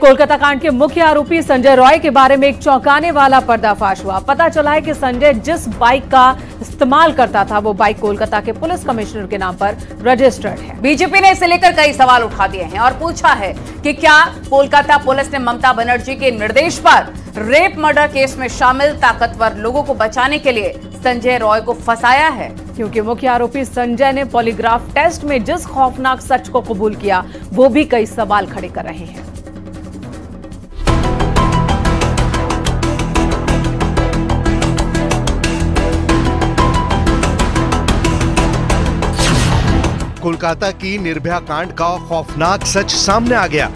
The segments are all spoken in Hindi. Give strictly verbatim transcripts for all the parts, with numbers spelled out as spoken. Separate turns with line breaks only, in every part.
कोलकाता कांड के मुख्य आरोपी संजय रॉय के बारे में एक चौंकाने वाला पर्दाफाश हुआ। पता चला है कि संजय जिस बाइक का इस्तेमाल करता था वो बाइक कोलकाता के पुलिस कमिश्नर के नाम पर रजिस्टर्ड है।
बीजेपी ने इसे लेकर कई सवाल उठा दिए हैं और पूछा है कि क्या कोलकाता पुलिस ने ममता बनर्जी के निर्देश पर रेप मर्डर केस में शामिल ताकतवर लोगों को बचाने के लिए संजय रॉय को फंसाया है,
क्योंकि मुख्य आरोपी संजय ने पॉलीग्राफ टेस्ट में जिस खौफनाक सच को कबूल किया वो भी कई सवाल खड़े कर रहे हैं।
कोलकाता की निर्भया कांड का खौफनाक सच सामने आ गया।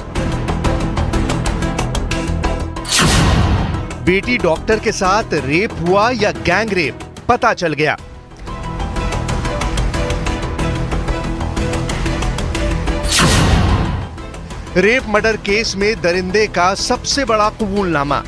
बेटी डॉक्टर के साथ रेप हुआ या गैंग रेप, पता चल गया। रेप मर्डर केस में दरिंदे का सबसे बड़ा कबूलनामा।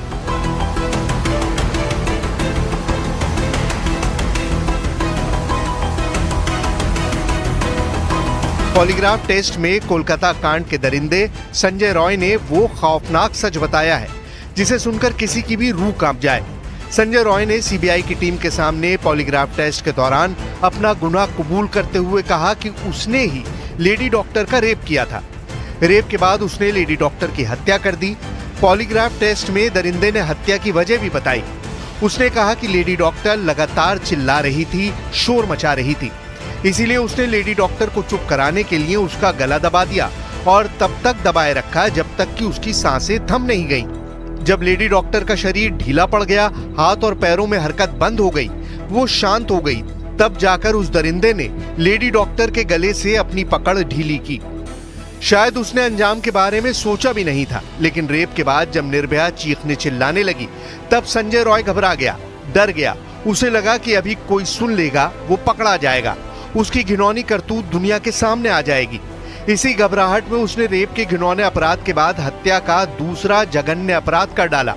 पॉलीग्राफ टेस्ट में कोलकाता कांड के दरिंदे संजय रॉय ने वो खौफनाक सच बताया है जिसे सुनकर किसी की भी रूह कांप जाए। संजय रॉय ने सीबीआई की टीम के सामने पॉलीग्राफ टेस्ट के दौरान अपना गुनाह कबूल करते हुए कहा कि उसने ही लेडी डॉक्टर का रेप किया था। रेप के बाद उसने लेडी डॉक्टर की हत्या कर दी। पॉलीग्राफ टेस्ट में दरिंदे ने हत्या की वजह भी बताई। उसने कहा कि लेडी डॉक्टर लगातार चिल्ला रही थी, शोर मचा रही थी, इसीलिए उसने लेडी डॉक्टर को चुप कराने के लिए उसका गला दबा दिया और तब तक दबाए रखा जब तक कि उसकी सांसें थम नहीं गईं। जब लेडी डॉक्टर का शरीर ढीला पड़ गया, हाथ और पैरों में हरकत बंद हो गई, वो शांत हो गई, तब जाकर उस दरिंदे ने लेडी डॉक्टर के गले से अपनी पकड़ ढीली की। शायद उसने अंजाम के बारे में सोचा भी नहीं था, लेकिन रेप के बाद जब निर्भया चीखने चिल्लाने लगी तब संजय रॉय घबरा गया, डर गया। उसे लगा कि अभी कोई सुन लेगा, वो पकड़ा जाएगा, उसकी घिनौनी करतूत दुनिया के सामने आ जाएगी। इसी घबराहट में उसने रेप के घिनौने अपराध के बाद हत्या का दूसरा जघन्य अपराध कर डाला।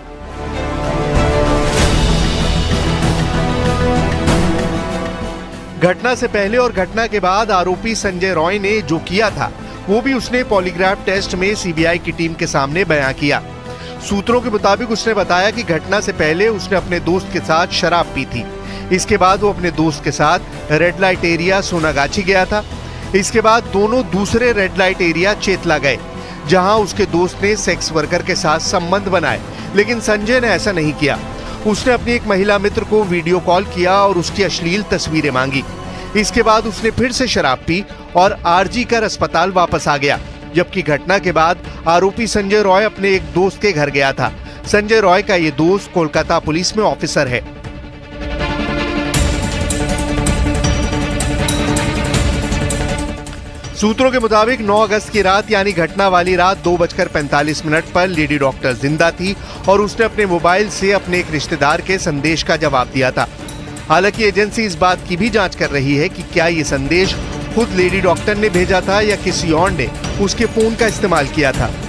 घटना से पहले और घटना के बाद आरोपी संजय रॉय ने जो किया था वो भी उसने पॉलीग्राफ टेस्ट में सीबीआई की टीम के सामने बयां किया। सूत्रों के मुताबिक उसने बताया कि घटना से पहले उसने अपने दोस्त के साथ शराब पी थी। इसके बाद वो अपने दोस्त के साथ रेड लाइट एरिया सोनागाछी गया था। इसके बाद दोनों दूसरे रेड लाइट एरिया चेतला गए, जहां उसके दोस्त ने सेक्स वर्कर के साथ संबंध बनाए, लेकिन संजय ने ऐसा नहीं किया। उसने अपनी एक महिला मित्र को वीडियो कॉल किया और उसकी अश्लील तस्वीरें मांगी। इसके बाद उसने फिर से शराब पी और आरजी कर अस्पताल वापस आ गया, जबकि घटना के बाद आरोपी संजय रॉय अपने एक दोस्त के घर गया था। संजय रॉय का ये दोस्त कोलकाता पुलिस में ऑफिसर है। सूत्रों के मुताबिक नौ अगस्त की रात यानी घटना वाली रात दो बजकर पैंतालीस मिनट पर लेडी डॉक्टर जिंदा थी और उसने अपने मोबाइल से अपने एक रिश्तेदार के संदेश का जवाब दिया था। हालांकि एजेंसी इस बात की भी जांच कर रही है कि क्या ये संदेश खुद लेडी डॉक्टर ने भेजा था या किसी और ने उसके फोन का इस्तेमाल किया था।